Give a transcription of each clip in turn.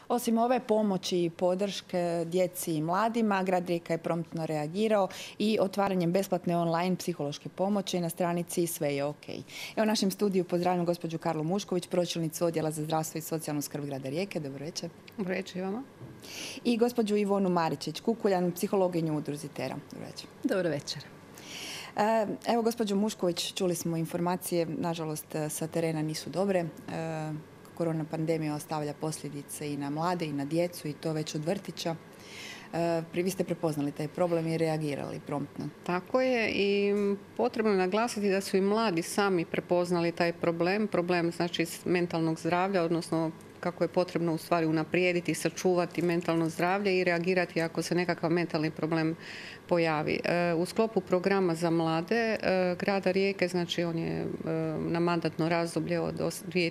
Osim ove pomoći i podrške djeci i mladima, grad Rijeka je promptno reagirao i otvaranjem besplatne online psihološke pomoći na stranici Sve je ok. Evo u našem studiju pozdravljam gospođu Karlu Mušković, pročelnicu Odjela za zdravstvo i socijalnu skrb grada Rijeke. Dobro večer. Dobro večer i vama. I gospođu Ivonu Maričić-Kukuljan, psihologinju u Udruzi Tera. Dobro večer. Dobro večer. Evo, gospođo Mušković, čuli smo informacije, nažalost, sa terena nisu dobre. Korona pandemija ostavlja posljedice i na mlade i na djecu i to već od vrtića. Vi ste prepoznali taj problem i reagirali promptno. Tako je i potrebno je naglasiti da su i mladi sami prepoznali taj problem znači mentalnog zdravlja, odnosno kako je potrebno u stvari unaprijediti, sačuvati mentalno zdravlje i reagirati ako se nekakav mentalni problem pojavi. U sklopu programa za mlade grada Rijeke, znači on je na mandatno razdoblje od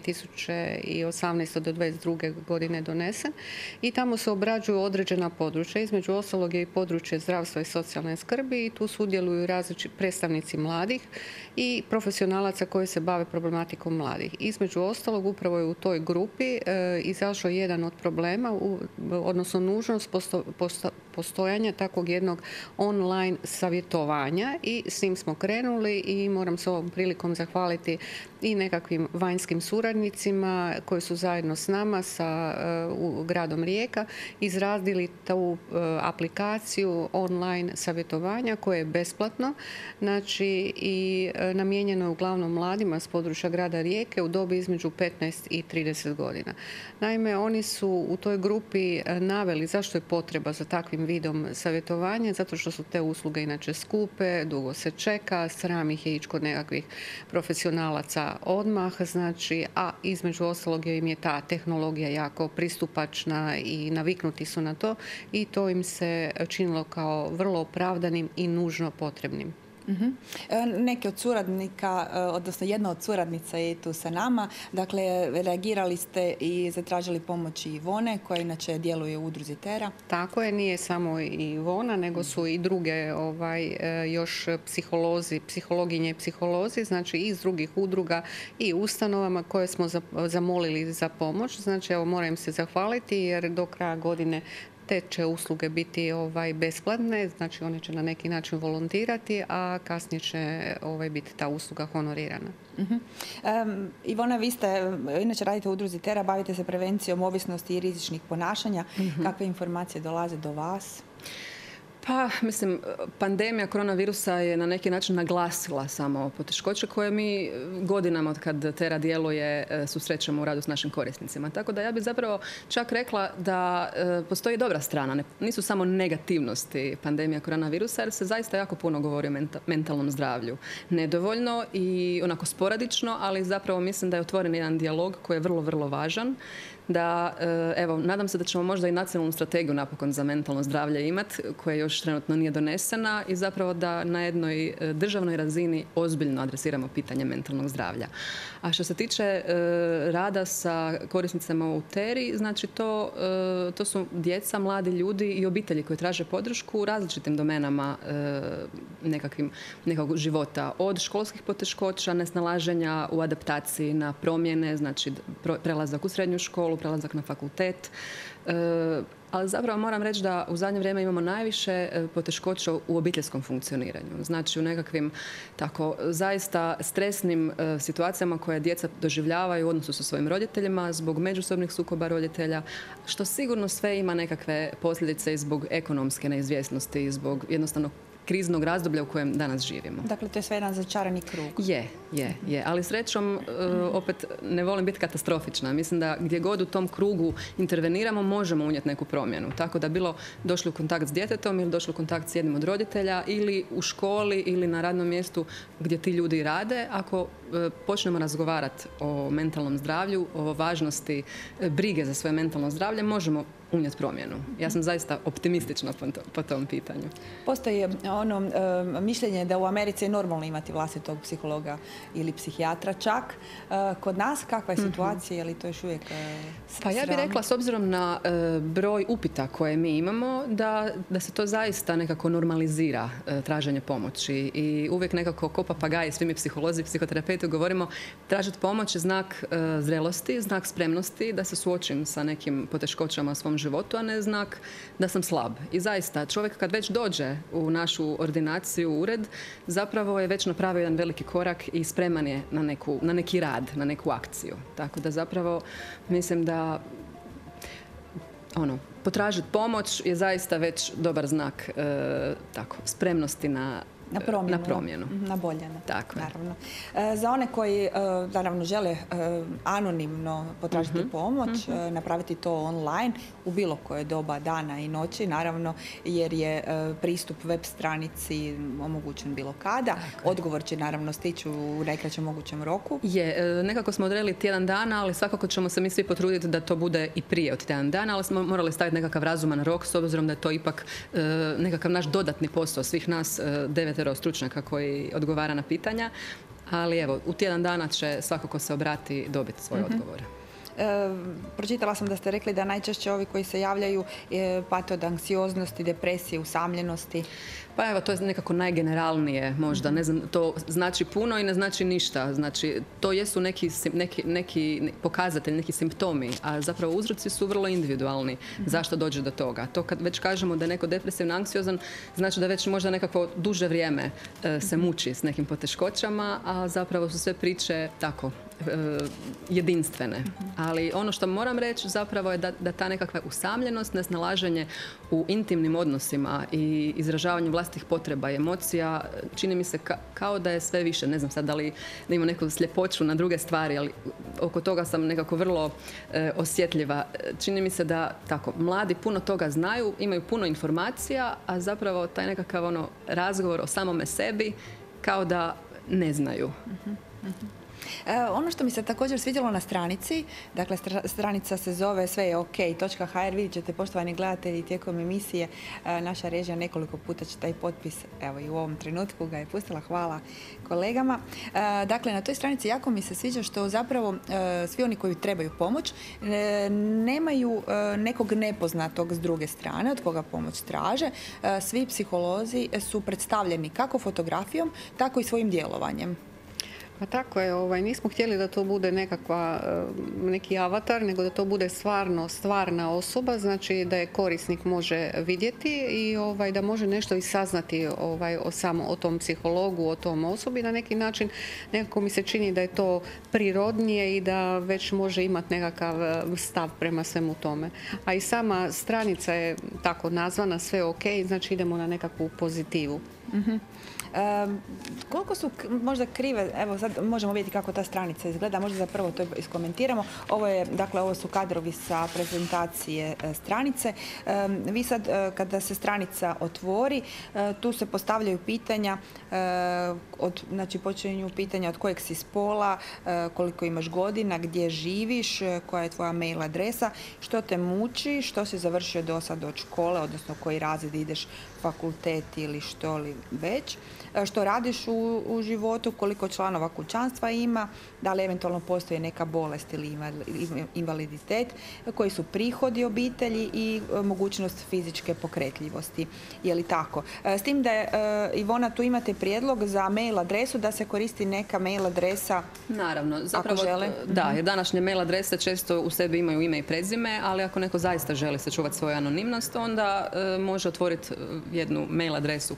2018. do 2022. godine donesen i tamo se obrađuju određena područja. Između ostalog je i područje zdravstva i socijalne skrbi i tu sudjeluju različiti predstavnici mladih i profesionalaca koji se bave problematikom mladih. Između ostalog upravo je u toj grupi izašao jedan od problema, odnosno nužnost postojanja takvog jednog online savjetovanja i s tim smo krenuli i moram se ovom prilikom zahvaliti i nekakvim vanjskim suradnicima koji su zajedno s nama sa gradom Rijeka izradili tu aplikaciju online savjetovanja koje je besplatno, znači i namijenjeno je uglavnom mladima s područja grada Rijeke u dobi između 15 i 30 godina. Naime, oni su u toj grupi naveli zašto je potreba za takvim vidom savjetovanja, zato što su te usluge inače skupe, dugo se čeka, sram ih je ići kod nekakvih profesionalaca odmah, znači, a između ostalog im je ta tehnologija jako pristupačna i naviknuti su na to i to im se činilo kao vrlo opravdanim i nužno potrebnim. Neki od suradnika, odnosno jedna od suradnica je tu sa nama. Dakle, reagirali ste i zatražili pomoć Ivone, koja inače djeluje u Udruzi Tera. Tako je, nije samo Ivona, nego su i druge još psihologinje i psiholozi, znači iz drugih udruga i ustanovama koje smo zamolili za pomoć. Znači, evo, moram se zahvaliti jer do kraja godine te će usluge biti besplatne, znači one će na neki način volontirati, a kasnije će biti ta usluga honorirana. Ivona, vi ste, inače radite u Udruzi Tera, bavite se prevencijom ovisnosti i rizičnih ponašanja. Kakve informacije dolaze do vas? Pa, mislim, pandemija koronavirusa je na neki način naglasila samo poteškoće koje mi godinama od kad Tera djeluje susrećemo u radu s našim korisnicima. Tako da ja bih zapravo čak rekla da postoji dobra strana. Nisu samo negativnosti pandemija koronavirusa, jer se zaista jako puno govori o mentalnom zdravlju. Nedovoljno i onako sporadično, ali zapravo mislim da je otvoren jedan dijalog koji je vrlo, vrlo važan. Da, evo, nadam se da ćemo možda i nacionalnu strategiju napokon za mentalno zdravlje imati, koja još trenutno nije donesena i zapravo da na jednoj državnoj razini ozbiljno adresiramo pitanje mentalnog zdravlja. A što se tiče rada sa korisnicama u Teri, znači to su djeca, mladi ljudi i obitelji koji traže podršku u različitim domenama nekog života. Od školskih poteškoća, nesnalaženja u adaptaciji na promjene, znači prelazak u srednju školu, prelazak na fakultet. Ali zapravo moram reći da u zadnje vrijeme imamo najviše poteškoća u obiteljskom funkcioniranju. Znači u nekakvim tako zaista stresnim situacijama koje djeca doživljavaju u odnosu sa svojim roditeljima zbog međusobnih sukoba roditelja, što sigurno sve ima nekakve posljedice i zbog ekonomske neizvjesnosti i zbog jednostavno kriznog razdoblja u kojem danas živimo. Dakle, to je sve jedan začarani krug. Je. Ali srećom, opet ne volim biti katastrofična. Mislim da gdje god u tom krugu interveniramo, možemo unijeti neku promjenu. Tako da bilo došli u kontakt s djetetom ili došli u kontakt s jednim od roditelja ili u školi ili na radnom mjestu gdje ti ljudi rade. Ako počnemo razgovarati o mentalnom zdravlju, o važnosti brige za svoje mentalno zdravlje, možemo unijeti promjenu. Ja sam zaista optimistična po tom pitanju. Postoji ono mišljenje da u Americi je normalno imati vlastitog psihologa ili psihijatra čak. Kod nas kakva je situacija? Je li to još uvijek Pa ja bih rekla, s obzirom na broj upita koje mi imamo, da se to zaista nekako normalizira, traženje pomoći. I uvijek nekako ko papagaji, svi mi psiholozi, psihoterapeuti govorimo, tražiti pomoć je znak zrelosti, znak spremnosti da se suočim sa nekim poteškoćama u svom životu, a ne znak da sam slab. I zaista, čovjek kad već dođe u našu ordinaciju, ured, zapravo je već napravio jedan veliki korak i spreman je na neki rad, na neku akciju. Tako da zapravo mislim da potražiti pomoć je zaista već dobar znak spremnosti na promjenu. Na bolje. Tako je. Naravno. Za one koji naravno žele anonimno potražiti pomoć, napraviti to online u bilo koje doba dana i noći, naravno, jer je pristup web stranici omogućen bilo kada. Odgovor će naravno stići u najkraćem mogućem roku. Nekako smo odredili tjedan dana, ali svakako ćemo se mi svi potruditi da to bude i prije od tjedan dana, ali smo morali staviti nekakav razuman rok, s obzirom da je to ipak nekakav naš dodatni posao svih nas 9 stručnjaka koji odgovara na pitanja, ali evo, u tjedan dana će svako ko se obrati dobiti svoje odgovore. Pročitala sam da ste rekli da najčešće ovi koji se javljaju pate od anksioznosti, depresije, usamljenosti. Pa evo, to je nekako najgeneralnije možda. Ne znam, to znači puno i ne znači ništa. Znači, to jesu neki pokazatelji, neki simptomi, a zapravo uzroci su vrlo individualni. Zašto dođe do toga? To kad već kažemo da je neko depresivno anksiozan, znači da već možda nekako duže vrijeme se muči s nekim poteškoćama, a zapravo su sve priče tako jedinstvene. Ali ono što moram reći zapravo je da ta nekakva usamljenost, nesnalaženje u intimnim odnosima i izražavanju vlastitih potreba i emocija, čini mi se kao da je sve više. Ne znam sad da ima neku sljepoću na druge stvari, ali oko toga sam nekako vrlo osjetljiva. Čini mi se da tako, mladi puno toga znaju, imaju puno informacija, a zapravo taj nekakav razgovor o samome sebi kao da ne znaju. Ono što mi se također svidjelo na stranici, dakle stranica se zove svejeok.hr, vidjet ćete, poštovani gledatelji, tijekom emisije naša režija nekoliko puta će taj potpis, evo i u ovom trenutku ga je pustila, hvala kolegama. Dakle, na toj stranici jako mi se sviđa što zapravo svi oni koji trebaju pomoć nemaju nekog nepoznatog s druge strane od koga pomoć traže. Svi psiholozi su predstavljeni kako fotografijom, tako i svojim djelovanjem. Pa tako je, nismo htjeli da to bude neki avatar, nego da to bude stvarna osoba, znači da je korisnik može vidjeti i da može nešto i saznati o tom psihologu, o tom osobi na neki način. Nekako mi se čini da je to prirodnije i da već može imati nekakav stav prema svemu tome. A i sama stranica je tako nazvana, sve ok, znači idemo na nekakvu pozitivu. Koliko su možda krive, evo sad možemo vidjeti kako ta stranica izgleda, možda zapravo to iskomentiramo. Ovo su kadrovi sa prezentacije stranice. Vi sad kada se stranica otvori, tu se postavljaju pitanja, znači počinju pitanja od kojeg si spola, koliko imaš godina, gdje živiš, koja je tvoja mail adresa, što te muči, što si završio do sad od škole, odnosno koji razred ideš, fakultet ili što li već, što radiš u životu, koliko članova kućanstva ima, da li eventualno postoji neka bolest ili invaliditet, koji su prihodi obitelji i mogućnost fizičke pokretljivosti. Je li tako? S tim da je, Ivona, tu imate prijedlog za mail adresu, da se koristi neka mail adresa. Naravno, zapravo, da, jer današnje mail adrese često u sebi imaju ime i prezime, ali ako neko zaista želi sačuvati svoju anonimnost, onda može otvoriti jednu mail adresu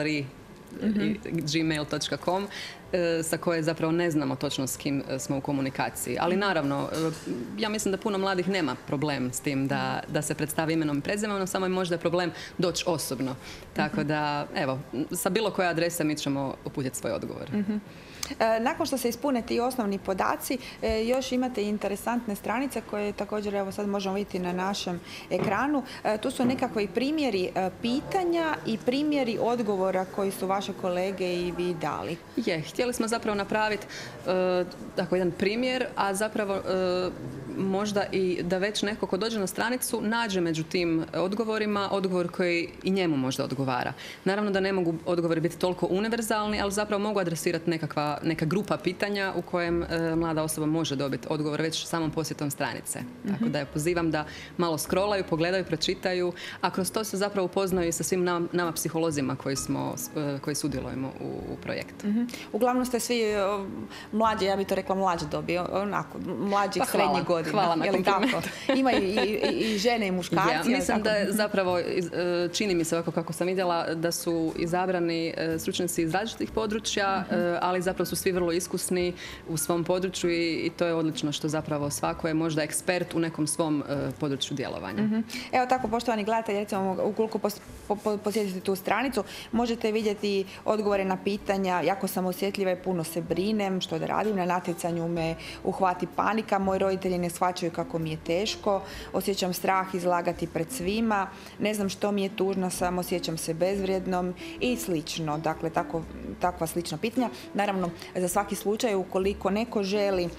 kanalari@gmail.com sa koje zapravo ne znamo točno s kim smo u komunikaciji. Ali naravno, ja mislim da puno mladih nema problem s tim da se predstavi imenom i prezimenom, samo je možda problem doći osobno. Tako da, evo, sa bilo koje adrese mi ćemo uputiti svoj odgovor. Nakon što se ispune ti osnovni podaci, još imate interesantne stranice koje također, evo sad možemo vidjeti na našem ekranu. Tu su nekakvi primjeri pitanja i primjeri odgovora koji su vaše kolege i vi dali. Htjeli smo zapravo napraviti tako jedan primjer, a zapravo možda i da već neko ko dođe na stranicu nađe među tim odgovorima odgovor koji i njemu možda odgovara. Naravno da ne mogu odgovori biti toliko univerzalni, ali zapravo mogu adresirati neka grupa pitanja u kojem mlada osoba može dobiti odgovor već samom posjetom stranice. Tako da je pozivam da malo scrollaju, pogledaju, pročitaju, a kroz to se zapravo upoznaju i sa svim nama psiholozima koji sudjelujemo u projektu. Uglavnom ste svi mlađi, ja bih to rekla mlađi dobi, onako, mlađih srednjih godina. Hvala na komplimentu. Imaju i žene i muškarci. Ja, mislim da je zapravo, čini mi se ovako kako sam vidjela, da su izabrani stručnjaci iz različitih područja, ali zapravo su svi vrlo iskusni u svom području i to je odlično što zapravo svako je možda ekspert u nekom svom području djelovanja. Evo tako, poštovani gledatelji, recimo ukoliko posjetite tu stranicu, možete vidjeti odgovore na pitanja. Jako sam osjetljiva i puno se brinem, što da radim. Na natjecanju me uhvati panika, moji roditelji ne shvaćaju kako mi je teško, osjećam strah izlagati pred svima, ne znam što mi je tužno, samo osjećam se bezvrijednom i slično. Dakle, takva slična pitanja. Naravno, za svaki slučaj, ukoliko neko želi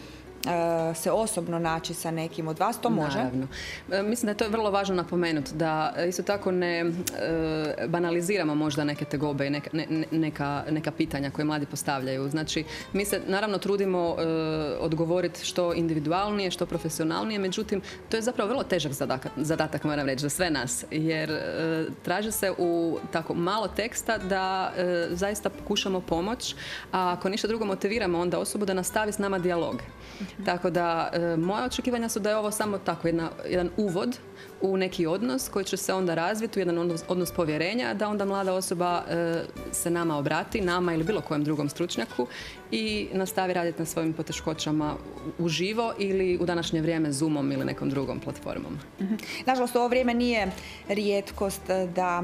se osobno naći sa nekim od vas, to može? Naravno. Mislim da je to vrlo važno napomenuti, da isto tako ne banaliziramo možda neke tegobe i neka pitanja koje mladi postavljaju. Znači, mi se naravno trudimo odgovoriti što individualnije, što profesionalnije, međutim, to je zapravo vrlo težak zadatak, moram reći, za sve nas, jer traži se u tako malo teksta da zaista pokušamo pomoć, a ako ništa drugo motiviramo onda osobu da nastavi s nama dijalog. Tako da moja očekivanja su da je ovo samo tako jedan uvod u neki odnos koji će se onda razviti u jedan odnos povjerenja, da onda mlada osoba se nama obrati, nama ili bilo kojem drugom stručnjaku i nastavi raditi na svojim poteškoćama uživo ili u današnje vrijeme Zoomom ili nekom drugom platformom. Nažalost, ovo vrijeme nije rijetkost da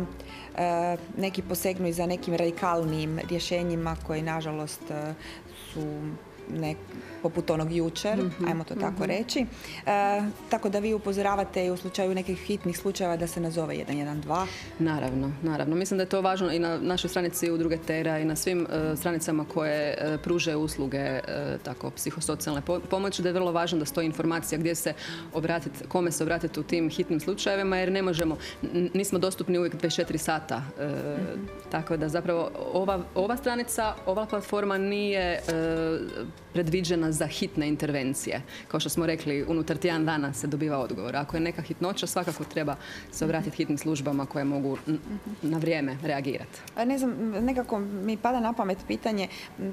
neki posegnu i za nekim radikalnim rješenjima koji nažalost su poput onog jučer, ajmo to tako reći. Tako da vi upozoravate i u slučaju nekih hitnih slučajeva da se nazove 112. Naravno. Mislim da je to važno i na našoj stranici Udruge Tera i na svim stranicama koje pružaju usluge tako psihosocijalne pomoći, da je vrlo važno da stoji informacija gdje se obratiti, kome se obratiti u tim hitnim slučajevima, jer nismo dostupni uvijek 24 sata. Tako da zapravo ova stranica, ova platforma nije predviđena za hitne intervencije. Kao što smo rekli, unutar tjedan dana se dobiva odgovor. Ako je neka hitnoća, svakako treba se obratiti hitnim službama koje mogu na vrijeme reagirati. Ne znam, nekako mi pada na pamet pitanje,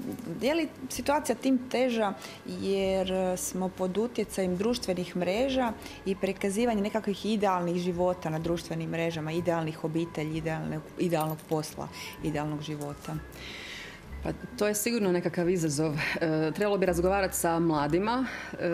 je li situacija tim teža jer smo pod utjecajem društvenih mreža i prikazivanje nekakvih idealnih života na društvenim mrežama, idealnih obitelji, idealnog posla, idealnog života? Pa to je sigurno nekakav izazov. Trebalo bi razgovarati sa mladima.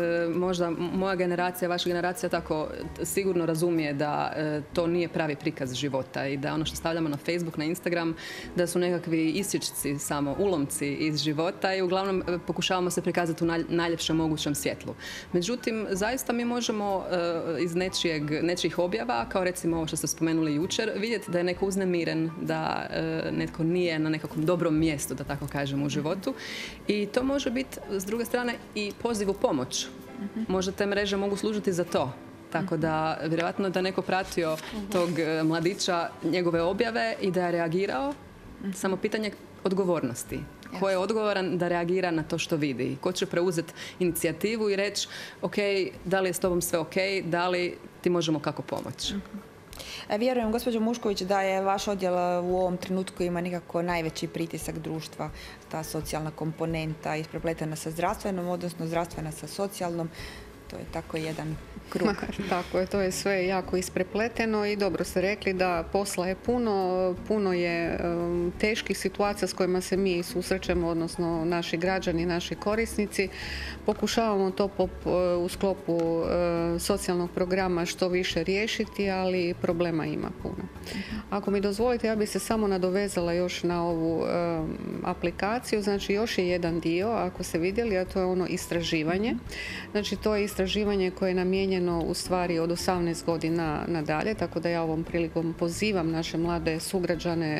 Možda moja generacija, vaša generacija tako sigurno razumije da to nije pravi prikaz života i da ono što stavljamo na Facebook, na Instagram, da su nekakvi isječci, samo ulomci iz života i uglavnom pokušavamo se prikazati u najljepšem mogućem svjetlu. Međutim, zaista mi možemo iz nečijih objava, kao recimo ovo što ste spomenuli jučer, vidjeti da je neko uznemiren, da netko nije na nekakvom dobrom mjestu, da tako kažem, u životu. I to može biti, s druge strane, i poziv u pomoć. Možda te mreže mogu služiti za to. Tako da, vjerojatno da neko pratio tog mladića, njegove objave i da je reagirao. Samo pitanje odgovornosti. Ko je odgovoran da reagira na to što vidi? Ko će preuzeti inicijativu i reći, ok, da li je s tobom sve ok, da li ti možemo kako pomoći? Vjerujem, gospođo Mušković, da je vaš odjel u ovom trenutku ima nekako najveći pritisak društva, ta socijalna komponenta isprepletena sa zdravstvenom, odnosno zdravstvena sa socijalnom. To je tako jedan krug. Tako je, to je sve jako isprepleteno i dobro ste rekli da posla je puno je teških situacija s kojima se mi susrećemo, odnosno naši građani, naši korisnici. Pokušavamo to u sklopu socijalnog programa što više riješiti, ali problema ima puno. Ako mi dozvolite, ja bih se samo nadovezala još na ovu aplikaciju. Znači, još je jedan dio, ako ste vidjeli, a to je ono istraživanje. Znači, to je istraživanje koje je namijenjeno u stvari od 18 godina nadalje, tako da ja ovom prilikom pozivam naše mlade sugrađane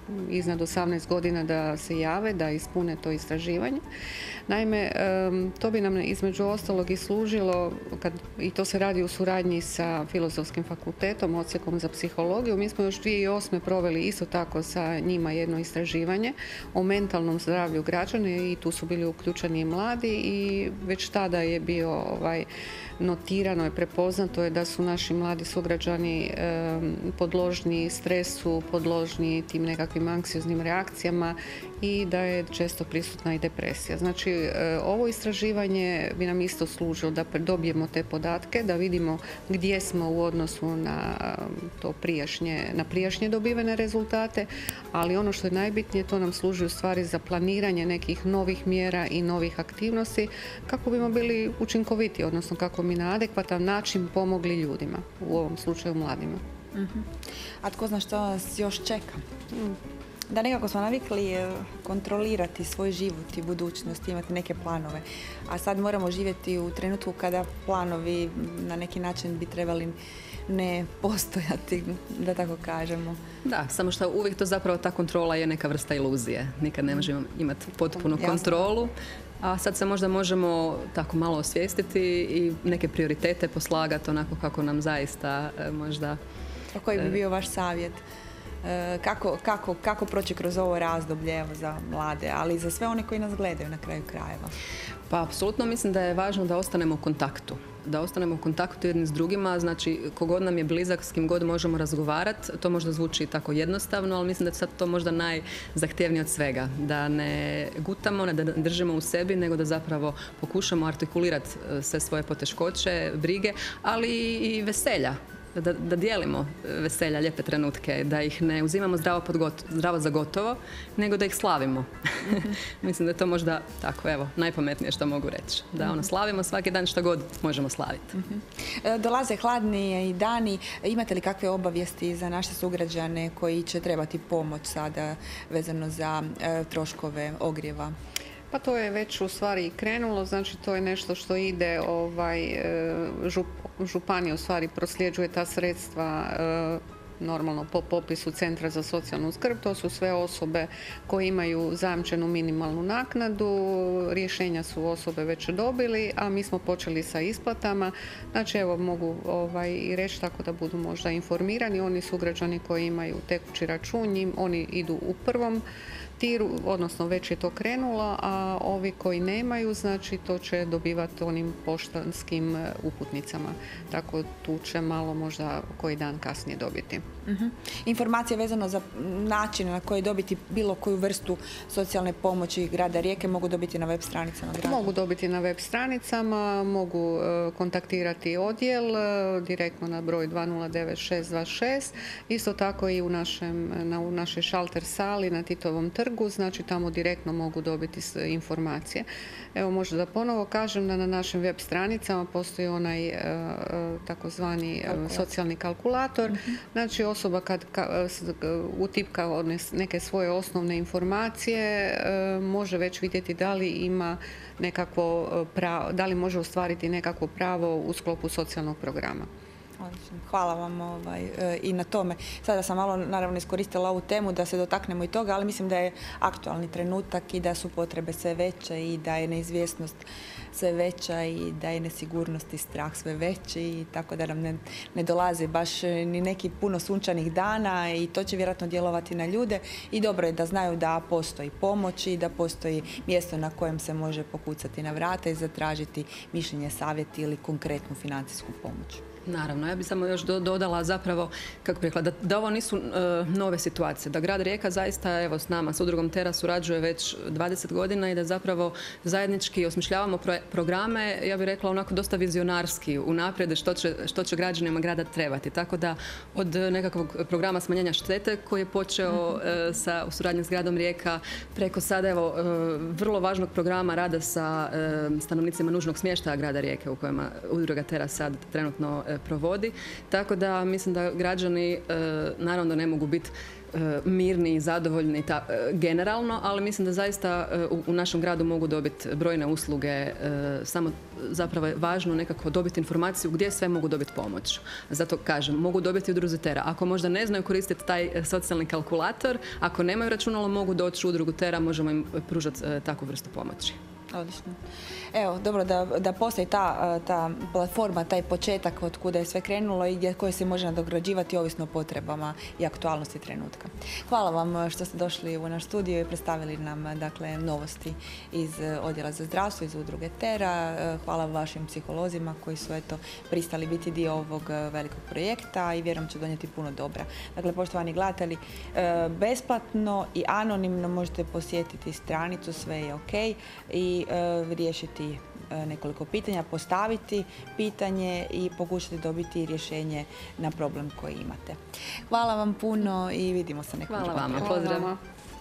iznad 18 godina da se jave, da ispune to istraživanje. Naime, to bi nam između ostalog i služilo, i to se radi u suradnji sa Filozofskim fakultetom, odsjekom za psihologiju. Mi smo još 2008. proveli isto tako sa njima jedno istraživanje o mentalnom zdravlju građana i tu su bili uključeni i mladi i već tada je bio notirano i prepoznato je da su naši mladi sugrađani podložni stresu, podložni tim nekakvim anksioznim reakcijama i da je često prisutna i depresija. Znači, ovo istraživanje bi nam isto služilo da dobijemo te podatke, da vidimo gdje smo u odnosu na prijašnje dobivene rezultate, ali ono što je najbitnije, to nam služi u stvari za planiranje nekih novih mjera i novih aktivnosti kako bimo bili učinkoviti, odnosno kako bi na adekvatan način pomogli ljudima, u ovom slučaju mladima. A tko zna što nas još čeka? Da nekako smo navikli kontrolirati svoj život i budućnost, imati neke planove. A sad moramo živjeti u trenutku kada planovi na neki način bi trebali ne postojati, da tako kažemo. Da, samo što uvijek to zapravo ta kontrola je neka vrsta iluzije. Nikad ne možemo imati potpunu kontrolu. A sad se možda možemo tako malo osvijestiti i neke prioritete poslagati onako kako nam zaista možda... A koji bi bio vaš savjet? Kako proći kroz ovo razdoblje za mlade, ali i za sve one koji nas gledaju na kraju krajeva? Pa, apsolutno mislim da je važno da ostanemo u kontaktu. Da ostanemo u kontaktu jedni s drugima, znači kogod nam je blizak, s kim god možemo razgovarati, to možda zvuči tako jednostavno, ali mislim da je sad to možda najzahtjevnije od svega. Da ne gutamo, da ne držimo u sebi, nego da zapravo pokušamo artikulirati sve svoje poteškoće, brige, ali i veselja. Da dijelimo veselja, lijepe trenutke, da ih ne uzimamo zdravo za gotovo, nego da ih slavimo. Mislim da je to možda tako, evo, najpametnije što mogu reći. Da slavimo svaki dan što god možemo slaviti. Dolaze hladni dani. Imate li kakve obavijesti za naše sugrađane koji će trebati pomoć sada vezano za troškove ogrijeva? Pa to je već u stvari krenulo, znači to je nešto što ide, županija u stvari prosljeđuje ta sredstva normalno po popisu Centra za socijalnu skrb. To su sve osobe koje imaju zajamčenu minimalnu naknadu. Rješenja su osobe već dobili, a mi smo počeli sa isplatama. Znači, evo, mogu i reći tako da budu možda informirani. Oni sugrađani koji imaju tekući račun, oni idu u prvom tiru, odnosno već je to krenulo, a ovi koji nemaju, znači to će dobivati onim poštanskim uputnicama. Tako tu će malo možda koji dan kasnije dobiti. Informacije vezano za način na koji dobiti bilo koju vrstu socijalne pomoći grada Rijeke mogu dobiti na web stranicama grada? Mogu dobiti na web stranicama, mogu kontaktirati odjel direktno na broj 209626, isto tako i u našoj šalter sali na Titovom trgu, znači tamo direktno mogu dobiti informacije. Evo, možda da ponovo kažem da na našim web stranicama postoji onaj takozvani socijalni kalkulator. Znači, osoba kad utipka neke svoje osnovne informacije može već vidjeti da li ima nekakvo pravo, da li može ostvariti nekakvo pravo u sklopu socijalnog programa. Hvala vam i na tome. Sada sam malo naravno iskoristila ovu temu da se dotaknemo i toga, ali mislim da je aktualni trenutak i da su potrebe sve veće i da je neizvjesnost sve veća i da je nesigurnost i strah sve veći i tako da nam ne dolaze baš ni neki puno sunčanih dana i to će vjerojatno djelovati na ljude i dobro je da znaju da postoji pomoć i da postoji mjesto na kojem se može pokucati na vrata i zatražiti mišljenje, savjet ili konkretnu financijsku pomoć. Naravno, ja bih samo još dodala zapravo, kako bih rekla, da ovo nisu nove situacije, da grad Rijeka zaista, evo, s nama, s udrugom Tera surađuje već 20 godina i da zapravo zajednički osmišljavamo programe, ja bih rekla onako dosta vizionarski, unaprijed što će građanima grada trebati. Tako da od nekakvog programa smanjenja štete koji je počeo u suradnji s gradom Rijeka preko sada, evo, vrlo važnog programa rada sa stanovnicima nužnog smještaja grada Rijeke u kojima udruga Tera sad trenutno provodi. Tako da mislim da građani naravno ne mogu biti mirni i zadovoljni generalno, ali mislim da zaista u našem gradu mogu dobiti brojne usluge. Samo zapravo je važno nekako dobiti informaciju gdje sve mogu dobiti pomoć. Zato kažem, mogu dobiti u udruzi Tera. Ako možda ne znaju koristiti taj socijalni kalkulator, ako nemaju računalo, mogu doći u udrugu Tera, možemo im pružati takvu vrstu pomoći. Odlično. Evo, dobro da postoji ta platforma, taj početak od kuda je sve krenulo i koje se može nadograđivati ovisno o potrebama i aktualnosti trenutka. Hvala vam što ste došli u naš studio i predstavili nam novosti iz Odjela za zdravstvo, iz udruge Tera. Hvala vašim psiholozima koji su pristali biti dio ovog velikog projekta i vjerujem će donijeti puno dobra. Dakle, poštovani gledatelji, besplatno i anonimno možete posjetiti stranicu Sve je ok i riješiti nekoliko pitanja, postaviti pitanje i pokušati dobiti rješenje na problem koji imate. Hvala vam puno i vidimo se nekom. Hvala vama, pozdrav.